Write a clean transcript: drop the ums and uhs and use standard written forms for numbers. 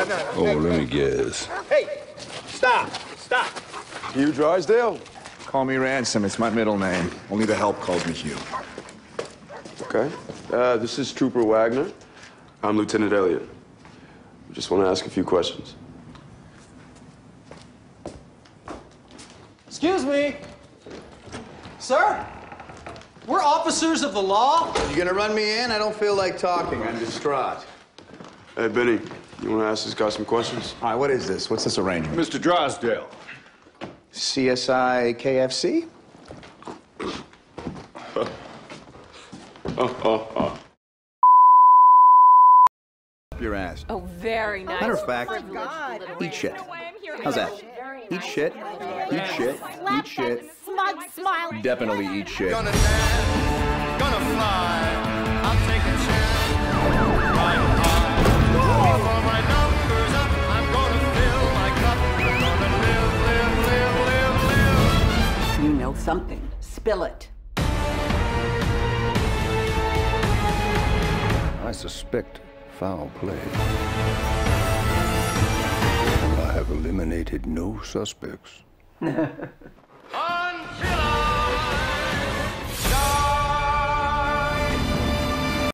Oh, let me guess. Hey, stop. Hugh Drysdale? Call me Ransom. It's my middle name. Only the help calls me Hugh. Okay. This is Trooper Wagner. I'm Lieutenant Elliott. Just want to ask a few questions. Excuse me. Sir? We're officers of the law. You gonna run me in? I don't feel like talking. I'm distraught. Hey, Benny, you want to ask this guy some questions? All right, what is this? What's this arrangement? Mr. Drysdale. CSI KFC? Your ass. Oh, very nice. Matter of fact, eat shit. How's that? Eat shit. Eat shit. Eat shit. Smug smile. Definitely eat shit. Gonna dance, gonna fly. I'll take a chance. Right high. For my numbers up, I'm gonna fill my cup. I'm gonna live. You know something. Spill it. I suspect foul play. And I have eliminated no suspects. I